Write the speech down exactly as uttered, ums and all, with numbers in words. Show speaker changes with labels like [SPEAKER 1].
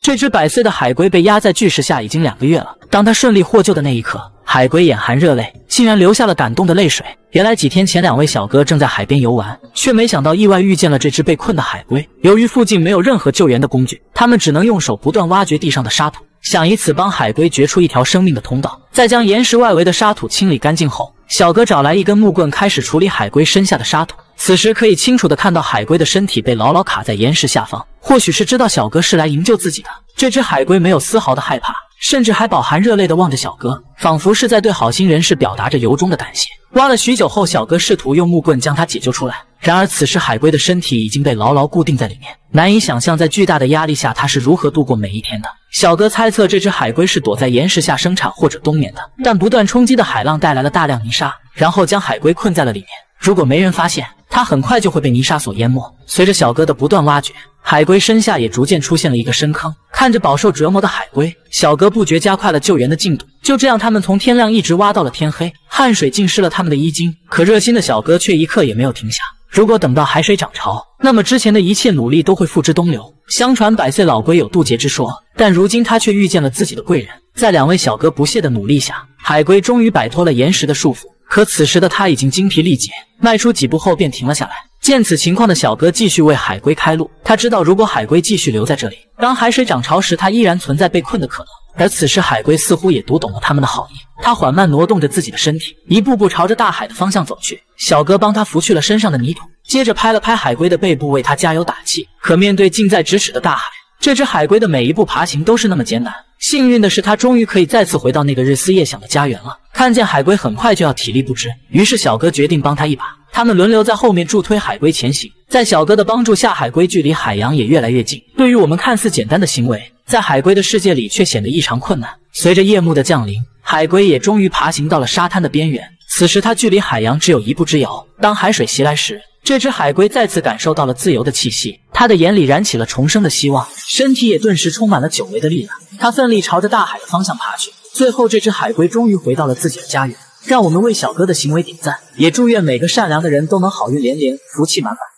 [SPEAKER 1] 这只百岁的海龟被压在巨石下已经两个月了。当它顺利获救的那一刻，海龟眼含热泪，竟然流下了感动的泪水。原来几天前，两位小哥正在海边游玩，却没想到意外遇见了这只被困的海龟。由于附近没有任何救援的工具，他们只能用手不断挖掘地上的沙土，想以此帮海龟掘出一条生命的通道。在将岩石外围的沙土清理干净后，小哥找来一根木棍，开始处理海龟身下的沙土。此时可以清楚地看到海龟的身体被牢牢卡在岩石下方，或许是知道小哥是来营救自己的，这只海龟没有丝毫的害怕，甚至还饱含热泪地望着小哥，仿佛是在对好心人士表达着由衷的感谢。挖了许久后，小哥试图用木棍将它解救出来，然而此时海龟的身体已经被牢牢固定在里面，难以想象在巨大的压力下它是如何度过每一天的。小哥猜测这只海龟是躲在岩石下生产或者冬眠的，但不断冲击的海浪带来了大量泥沙，然后将海龟困在了里面。如果没人发现，它很快就会被泥沙所淹没。随着小哥的不断挖掘，海龟身下也逐渐出现了一个深坑。看着饱受折磨的海龟，小哥不觉加快了救援的进度。就这样，他们从天亮一直挖到了天黑，汗水浸湿了他们的衣襟。可热心的小哥却一刻也没有停下。如果等到海水涨潮，那么之前的一切努力都会付之东流。相传百岁老龟有渡劫之说，但如今他却遇见了自己的贵人。在两位小哥不懈的努力下，海龟终于摆脱了岩石的束缚。可此时的他已经精疲力竭，迈出几步后便停了下来。见此情况的小哥继续为海龟开路。他知道，如果海龟继续留在这里，当海水涨潮时，它依然存在被困的可能。而此时海龟似乎也读懂了他们的好意，它缓慢挪动着自己的身体，一步步朝着大海的方向走去。小哥帮他拂去了身上的泥土，接着拍了拍海龟的背部，为他加油打气。可面对近在咫尺的大海，这只海龟的每一步爬行都是那么艰难。幸运的是，它终于可以再次回到那个日思夜想的家园了。看见海龟很快就要体力不支，于是小哥决定帮他一把。他们轮流在后面助推海龟前行。在小哥的帮助下，海龟距离海洋也越来越近。对于我们看似简单的行为，在海龟的世界里却显得异常困难。随着夜幕的降临，海龟也终于爬行到了沙滩的边缘。此时它距离海洋只有一步之遥。当海水袭来时，这只海龟再次感受到了自由的气息，它的眼里燃起了重生的希望，身体也顿时充满了久违的力量。它奋力朝着大海的方向爬去，最后这只海龟终于回到了自己的家园。让我们为小哥的行为点赞，也祝愿每个善良的人都能好运连连，福气满满。